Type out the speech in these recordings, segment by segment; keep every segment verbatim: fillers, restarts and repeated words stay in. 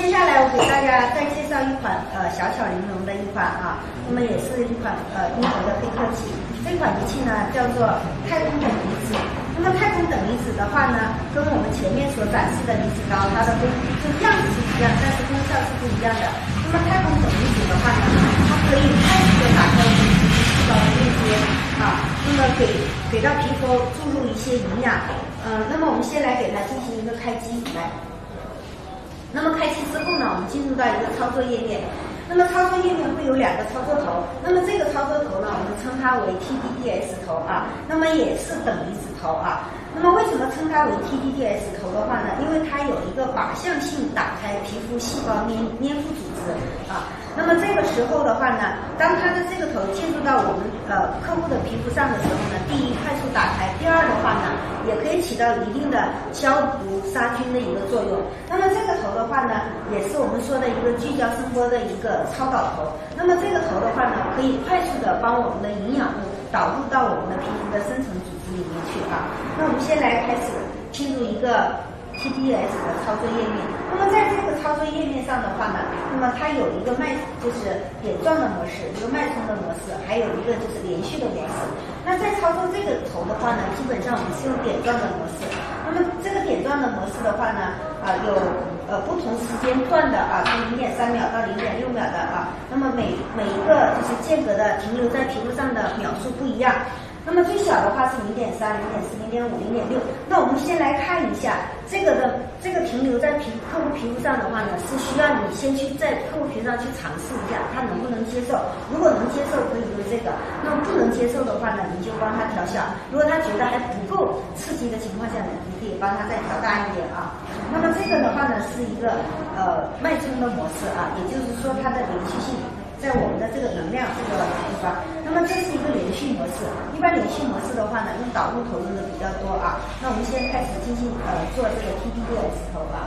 接下来我给大家再介绍一款呃小巧玲珑的一款啊，那么也是一款呃英国的黑科技。这款仪器呢叫做太空等离子。那么太空等离子的话呢，跟我们前面所展示的离子刀，它的功就样子是一样，但是功效是不一样的。那么太空等离子的话呢，它可以快速的打开我们皮肤细胞的链接啊，那么给给到皮肤注入一些营养。嗯、呃，那么我们先来给它进行一个开机来。那么开机之后呢，我们进入到一个操作页面。那么操作页面会有两个操作头，那么这个操作头呢，我们称它为 T D D S 头啊，那么也是等离子头啊。那么为什么称它为 T D D S 头的话呢？因为它有一个靶向性打开皮肤细胞粘粘附组织啊。那么这个时候的话呢，当它的这个头进入到我们呃客户的皮肤上的时候呢，第一快速打开，第二的话呢，也可以起到一定的消毒杀菌的一个作用。那么这个头的话呢，也是我们说的一个聚焦声波的一个超导头。那么这个头的话呢，可以快速的帮我们的营养物导入到我们的皮肤的深层组织里面去啊。那我们先来开始进入一个 T D S 的操作页面。那么在这个操作页面上的话呢，那么它有一个脉就是点状的模式，一个脉冲的模式，还有一个就是连续的模式。那在操作这个头的话呢，基本上我们是用点状的模式。那么这个点状的模式的话呢，啊、呃、有呃不同时间段的啊，从零点三秒到零点六秒的啊，那么每每一个就是间隔的停留在皮肤上的秒数不一样。那么最小的话是零点三、零点四、零点五、零点六。那我们先来看一下这个的这个停留在皮客户皮肤上的话呢，是需要你先去在客户皮肤上去尝试一下，他能不能接受。如果能接受，可以用这个；那么不能接受的话呢，你就帮他调小。如果他觉得还不够刺激的情况下呢，你可以帮他再调大一点啊。那么这个的话呢，是一个呃脉冲的模式啊，也就是说它的连续性。在我们的这个能量这个地方，那么这是一个连续模式。一般连续模式的话呢，用导入头用的比较多啊。那我们先开始进行呃做这个 T D D S 头啊。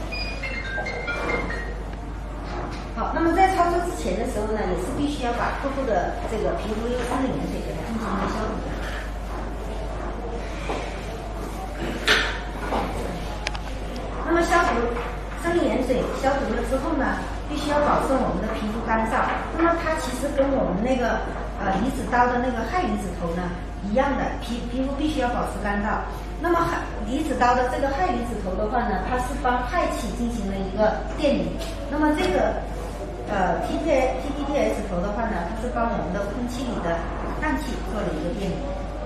好，那么在操作之前的时候呢，也是必须要把客户的这个皮肤用生理盐水给它进行一个消毒。那么消毒生理盐水消毒了之后呢，必须要保证我们的皮肤干燥。那么它其实跟我们那个呃离子刀的那个氦离子头呢一样的，皮皮肤必须要保持干燥。那么氦离子刀的这个氦离子头的话呢，它是帮氦气进行了一个电离。那么这个呃 T D T D D S 头的话呢，它是帮我们的空气里的氮气做了一个电离。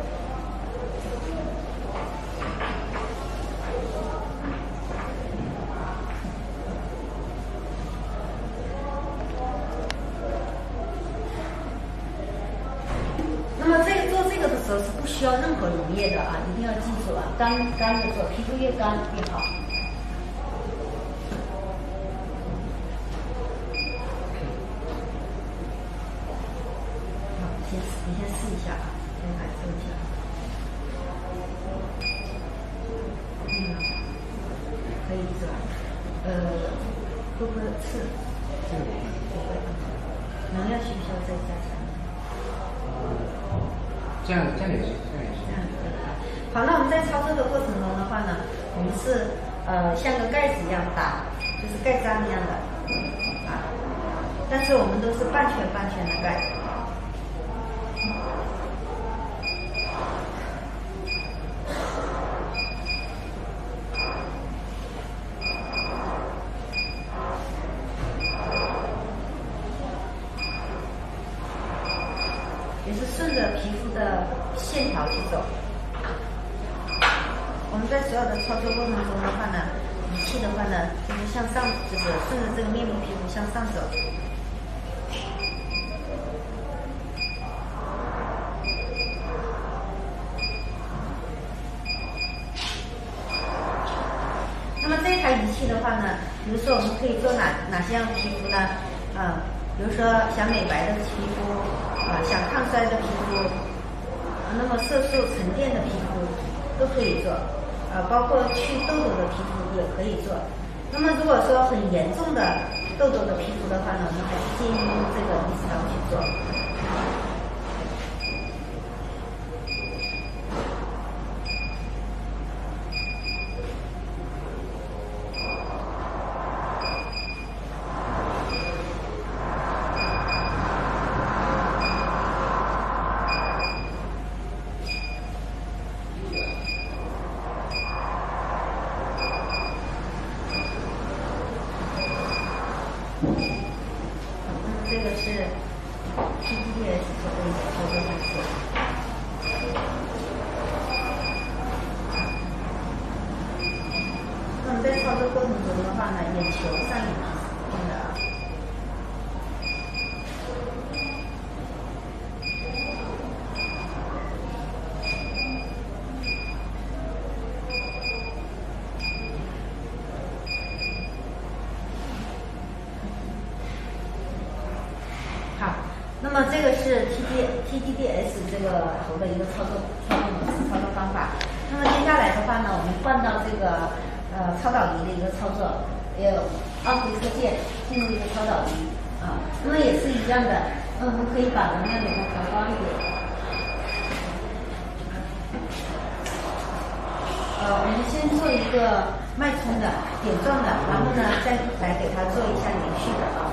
那么这个做这个的时候是不需要任何溶液的啊，一定要记住啊，干干的做，皮肤越干越好。好，先你先试一下啊，先感受一下。嗯，可以是吧？呃，会不会刺？不会。能量需不需要再加强？ 这样这样也是，这样也是。 这样可以啊。好，那我们在操作的过程中的话呢，我们是呃像个盖子一样打，就是盖章一样的啊，但是我们都是半圈半圈的盖。也是顺着皮肤的线条去走。我们在所有的操作过程中的话呢，仪器的话呢，就是向上，就是顺着这个面部皮肤向上走。那么这台仪器的话呢，比如说我们可以做哪哪些样的皮肤呢？嗯，比如说想美白的皮肤。啊，想抗衰的皮肤，啊，那么色素沉淀的皮肤都可以做，啊，包括去痘痘的皮肤也可以做。那么如果说很严重的痘痘的皮肤的话呢，我们还是建议用这个离子刀去做。 作过程中的话呢，眼球上眼皮是不动的啊。好，那么这个是 T D T D D S 这个头的一个操作操作模式、操作方法。那么接下来的话呢，我们换到这个呃超导仪的一个操作，也有二回车键进入一个超导仪啊。那么也是一样的，那我们可以把能量给它调高一点。呃，我们先做一个脉冲的点状的，然后呢再来给它做一下连续的啊。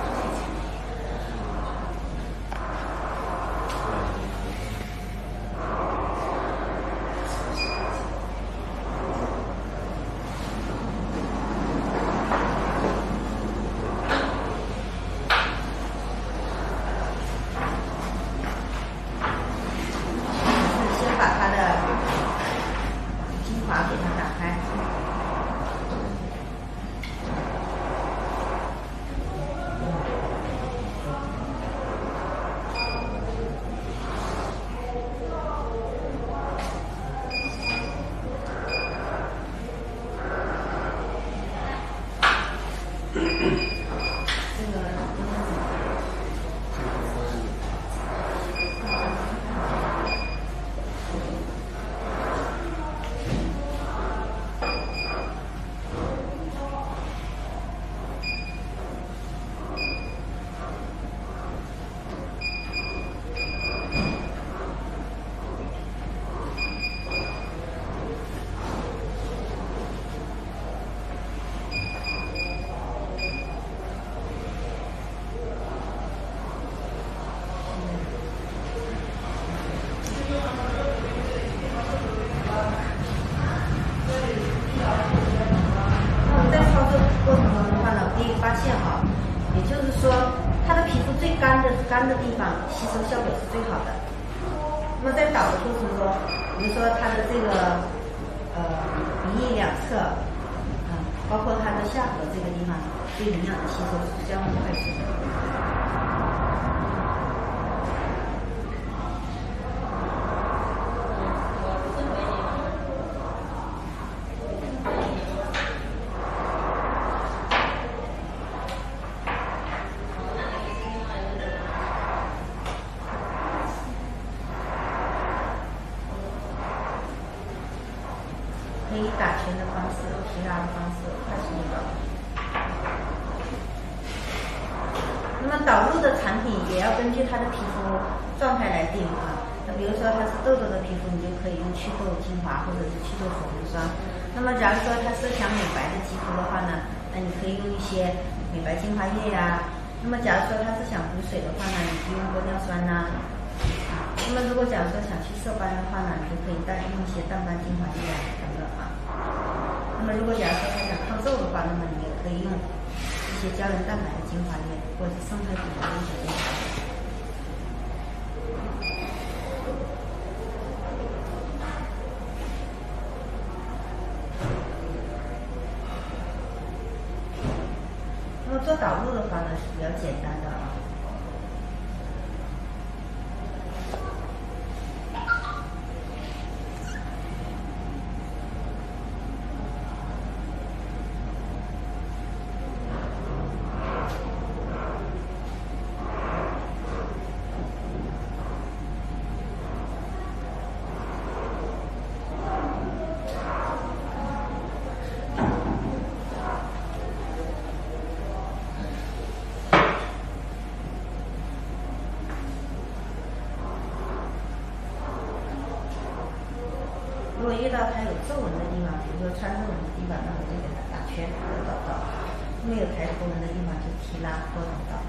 干的地方吸收效果是最好的。那么在导的过程中，比如说它的这个呃鼻翼两侧，啊、呃，包括它的下颌这个地方，对营养的吸收是相当快速的。可以打拳的方式、提拉的方式、快速的导。那么导入的产品也要根据它的皮肤状态来定啊。那比如说它是痘痘的皮肤，你就可以用祛痘精华或者是祛痘口红霜。那么假如说它是想美白的肌肤的话呢，那你可以用一些美白精华液呀、啊。那么假如说它是想补水的话呢，你可以用玻尿酸呐、啊。啊，那么如果假如说想去色斑的话呢，你就可以再用一些淡斑精华液啊等等啊。那么如果假如说他想抗皱的话，那么你也可以用一些胶原蛋白的精华液，或者是生态底的一些精华液。那么做导入的话呢是比较简单的啊。如果遇到它有皱纹的地方，比如说穿皱纹的地方，那我就给它打圈或者导到；没有抬头纹的地方就提拉或导到。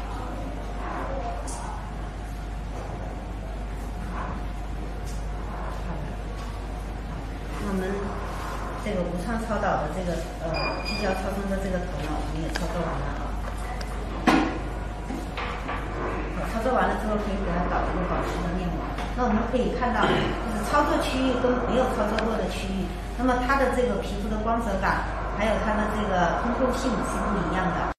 好的，那我们这个无创超导的这个呃聚焦超声的这个头呢，我们也操作完了啊。操作完了之后，可以给它导一个保湿的面膜。那我们可以看到，就是操作区域跟没有操作过的区域，那么它的这个皮肤的光泽感还有它的这个通透性是不一样的。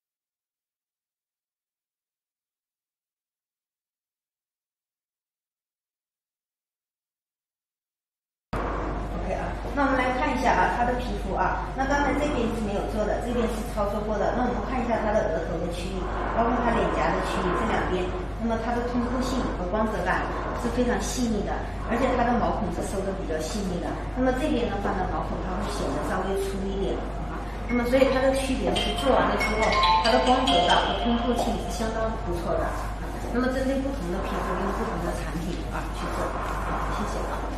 那我们来看一下啊，它的皮肤啊，那刚才这边是没有做的，这边是操作过的。那我们看一下它的额头的区域，包括它脸颊的区域这两边，那么它的通透性和光泽感是非常细腻的，而且它的毛孔是收的比较细腻的。那么这边的话呢，毛孔它会显得稍微粗一点啊。那么所以它的区别是做完了之后，它的光泽感和通透性是相当不错的。那么针对不同的皮肤用不同的产品啊去做，好，谢谢。